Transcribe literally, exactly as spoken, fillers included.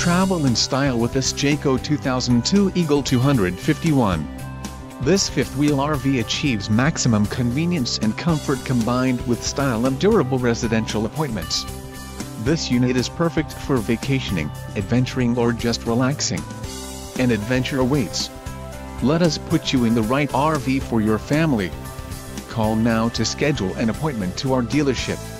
Travel in style with this Jayco two thousand two Eagle two fifty-one. This fifth-wheel R V achieves maximum convenience and comfort combined with style and durable residential appointments. This unit is perfect for vacationing, adventuring or just relaxing. An adventure awaits. Let us put you in the right R V for your family. Call now to schedule an appointment to our dealership.